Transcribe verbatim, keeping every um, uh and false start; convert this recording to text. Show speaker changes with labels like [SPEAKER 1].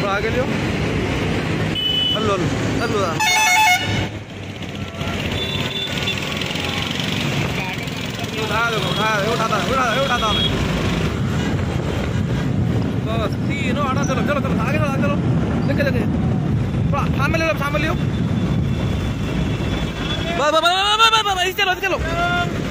[SPEAKER 1] थोड़ा आगे लियो। Hello hello hello उठा दो उठा उठाता उठा उठाता मैं बस तीनों आना। चलो चलो चलो आगे चलो चलो देखे देखे थोड़ा सामने ले लो सामने लियो। बस बस बस चलो चलो